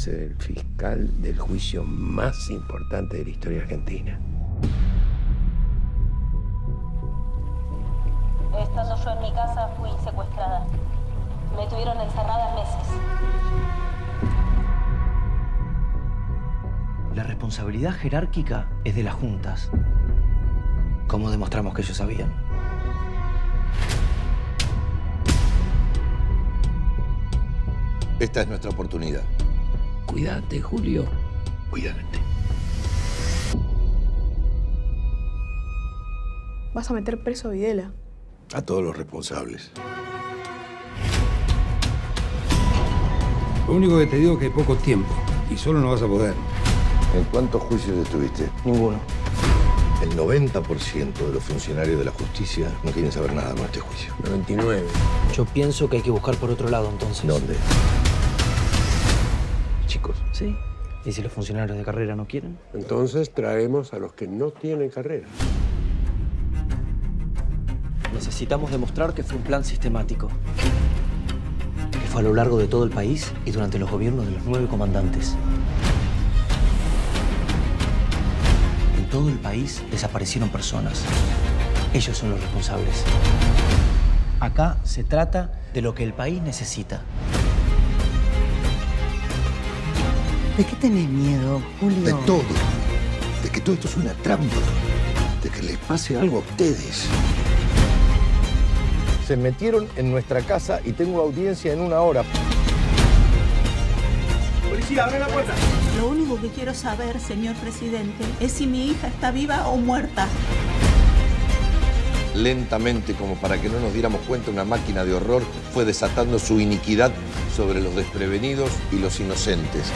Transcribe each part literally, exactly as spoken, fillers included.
ser el fiscal del juicio más importante de la historia argentina. Estando yo en mi casa, fui secuestrada. Me tuvieron encerrada meses. La responsabilidad jerárquica es de las juntas. ¿Cómo demostramos que ellos sabían? Esta es nuestra oportunidad. Cuídate, Julio. Cuídate. Vas a meter preso a Videla. A todos los responsables. Lo único que te digo es que hay poco tiempo y solo no vas a poder. ¿En cuántos juicios estuviste? Ninguno. El noventa por ciento de los funcionarios de la justicia no quieren saber nada con este juicio. noventa y nueve. Yo pienso que hay que buscar por otro lado, entonces. ¿Dónde? Chicos. Sí. ¿Y si los funcionarios de carrera no quieren? Entonces traemos a los que no tienen carrera. Necesitamos demostrar que fue un plan sistemático. Que fue a lo largo de todo el país y durante los gobiernos de los nueve comandantes. En todo el país desaparecieron personas. Ellos son los responsables. Acá se trata de lo que el país necesita. ¿De qué tenés miedo, Julio? De todo. De que todo esto es una trampa. De que les pase algo a ustedes. Se metieron en nuestra casa y tengo audiencia en una hora. ¡Policía, abre la puerta! Lo único que quiero saber, señor presidente, es si mi hija está viva o muerta. Lentamente, como para que no nos diéramos cuenta, una máquina de horror fue desatando su iniquidad sobre los desprevenidos y los inocentes.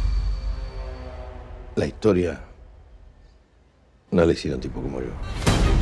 La historia no le hicieron tipo como yo.